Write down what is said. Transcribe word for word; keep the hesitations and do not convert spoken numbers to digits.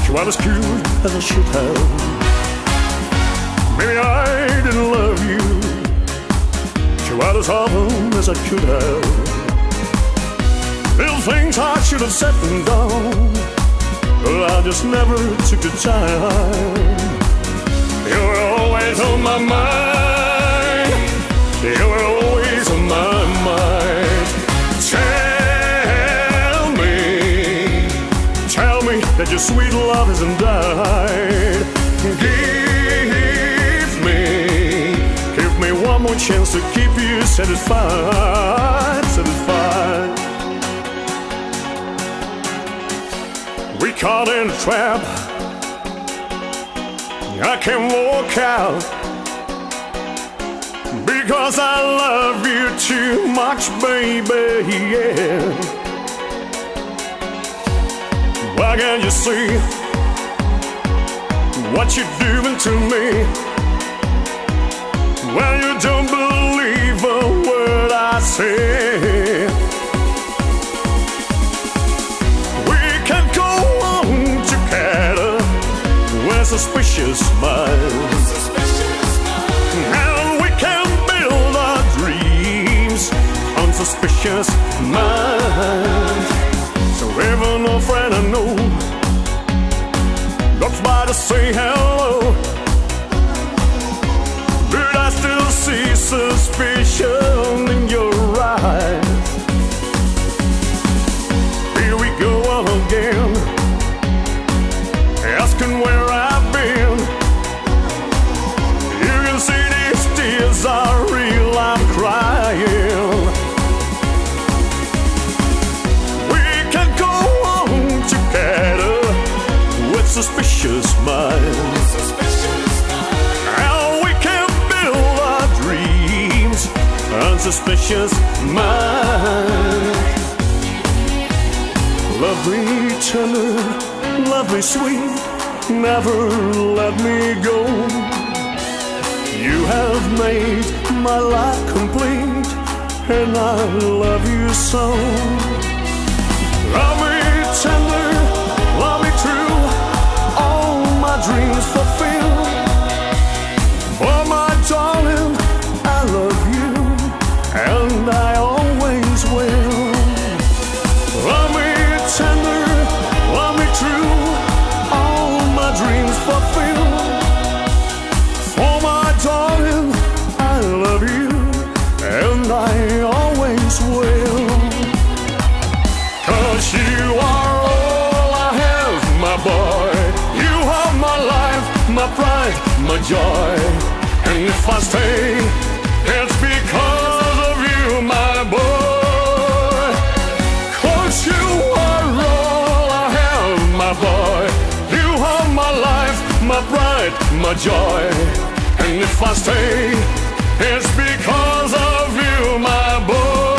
She was as cute as I should have. Maybe I didn't love you. She was as often as I could have. Little things I should have said and done, but I just never took the time. You were always on my mind. You were always on my mind. Tell me, tell me that your sweet love hasn't died. Give me, give me one more chance to keep you satisfied, satisfied. We caught in a trap. I can't walk out because I love you too much, baby, yeah. Why can't you see what you're doing to me? Well, you don't believe a word I say. We can go on together with suspicious minds, and we can build our dreams on suspicious minds. So even a friend I know drops by to say hello, but I still see suspicion in your eyes. Here we go again, asking where I've been. You can see these tears are real, I'm crying. We can go on together with suspicious minds, and we can build our dreams on suspicious minds. Love me tender, love me sweet, never let me go. You have made my life complete, and I love you so. Love me tender, love me true, all my dreams fulfill. For my darling, I love you, and I always will. Love me tender, love me true, all my dreams fulfill. For my darling, I love you, and I always will. 'Cause you are all I have, my boy. You are my life, my pride, my joy. And if I stay, it's because of you, my boy. 'Cause you are all I have, my boy. You are my life, my pride, my joy. And if I stay, it's because of you, my boy.